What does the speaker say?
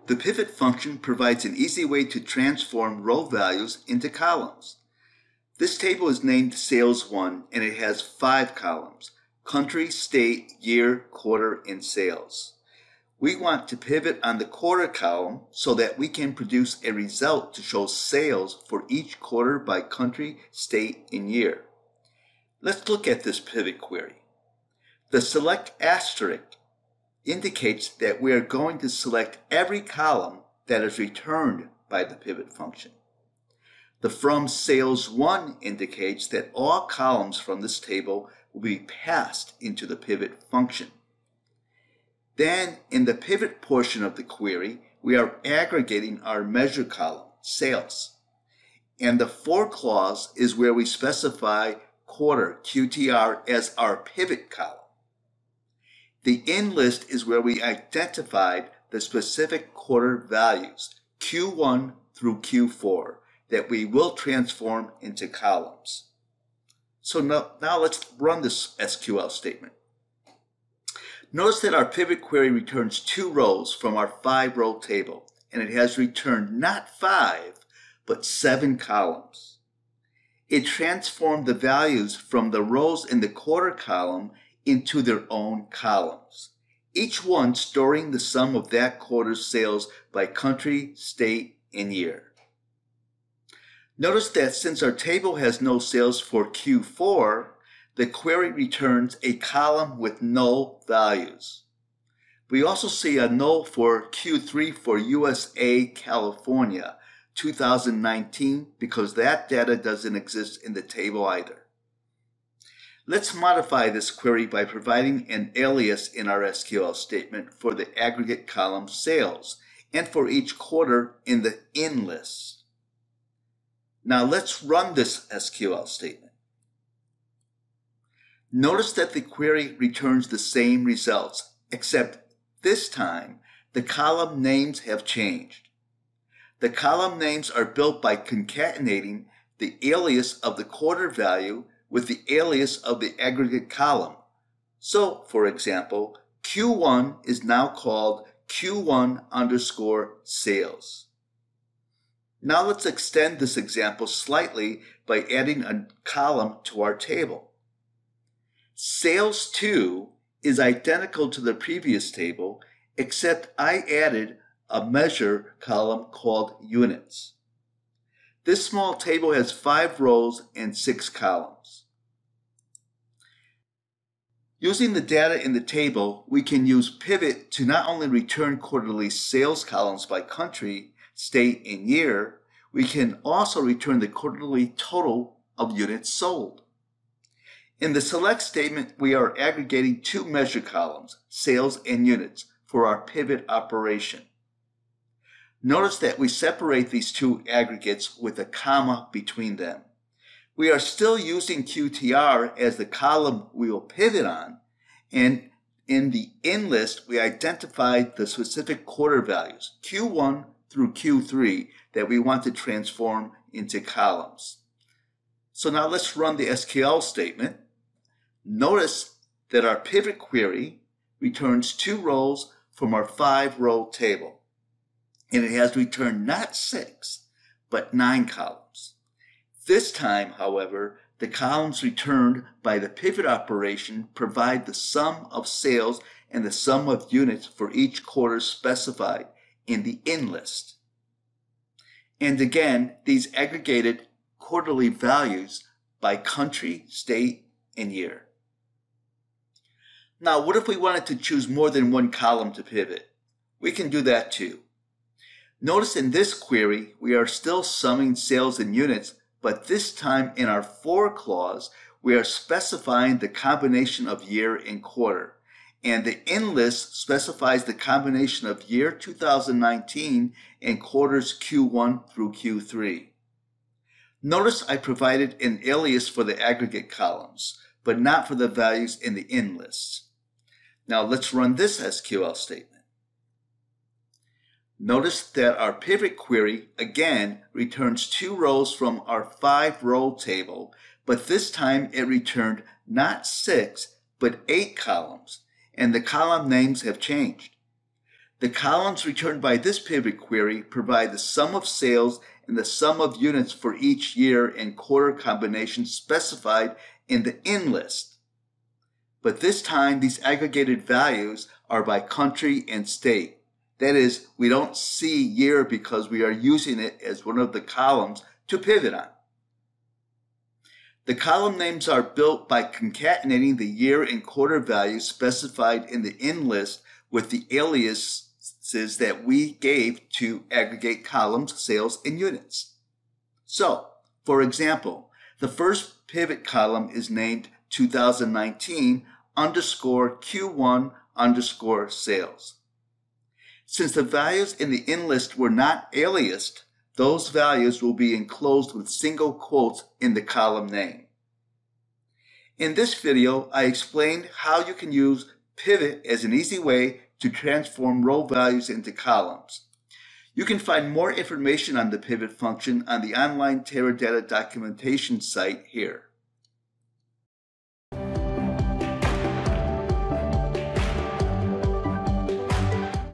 The pivot function provides an easy way to transform row values into columns. This table is named Sales 1 and it has 5 columns: country, state, year, quarter, and sales. We want to pivot on the quarter column so that we can produce a result to show sales for each quarter by country, state, and year. Let's look at this pivot query. The select asterisk indicates that we are going to select every column that is returned by the pivot function. The from sales 1 indicates that all columns from this table will be passed into the pivot function. Then, in the pivot portion of the query, we are aggregating our measure column, sales. And the for clause is where we specify quarter, QTR, as our pivot column. The in list is where we identified the specific quarter values, Q1 through Q4, that we will transform into columns. So now let's run this SQL statement. Notice that our pivot query returns 2 rows from our 5-row table, and it has returned not 5, but 7 columns. It transformed the values from the rows in the quarter column into their own columns, each one storing the sum of that quarter's sales by country, state, and year. Notice that since our table has no sales for Q4, the query returns a column with null values. We also see a null for Q3 for USA, California, 2019, because that data doesn't exist in the table either. Let's modify this query by providing an alias in our SQL statement for the aggregate column sales and for each quarter in the in list. Now let's run this SQL statement. Notice that the query returns the same results, except this time the column names have changed. The column names are built by concatenating the alias of the quarter value with the alias of the aggregate column. So, for example, Q1 is now called Q1 underscore sales. Now let's extend this example slightly by adding a column to our table. Sales 2 is identical to the previous table, except I added a measure column called units. This small table has 5 rows and 6 columns. Using the data in the table, we can use pivot to not only return quarterly sales columns by country, state, and year, we can also return the quarterly total of units sold. In the select statement, we are aggregating 2 measure columns, sales and units, for our pivot operation. Notice that we separate these 2 aggregates with a comma between them. We are still using QTR as the column we will pivot on, and in the in list, we identified the specific quarter values, Q1 through Q3, that we want to transform into columns. So now let's run the SQL statement. Notice that our pivot query returns 2 rows from our 5-row table, and it has returned not 6, but 9 columns. This time, however, the columns returned by the pivot operation provide the sum of sales and the sum of units for each quarter specified in the in list. And again, these aggregated quarterly values by country, state, and year. Now, what if we wanted to choose more than one column to pivot? We can do that too. Notice in this query, we are still summing sales and units, but this time in our for clause, we are specifying the combination of year and quarter. And the in list specifies the combination of year 2019 and quarters Q1 through Q3. Notice I provided an alias for the aggregate columns, but not for the values in the in list. Now let's run this SQL statement. Notice that our pivot query again returns 2 rows from our 5-row table, but this time it returned not 6, but 8 columns, and the column names have changed. The columns returned by this pivot query provide the sum of sales and the sum of units for each year and quarter combination specified in the in list. But this time, these aggregated values are by country and state. That is, we don't see year because we are using it as one of the columns to pivot on. The column names are built by concatenating the year and quarter values specified in the in list with the aliases that we gave to aggregate columns, sales, and units. So, for example, the first pivot column is named 2019 underscore Q1 underscore sales. Since the values in the in list were not aliased, those values will be enclosed with single quotes in the column name. In this video, I explained how you can use pivot as an easy way to transform row values into columns. You can find more information on the pivot function on the online Teradata documentation site here.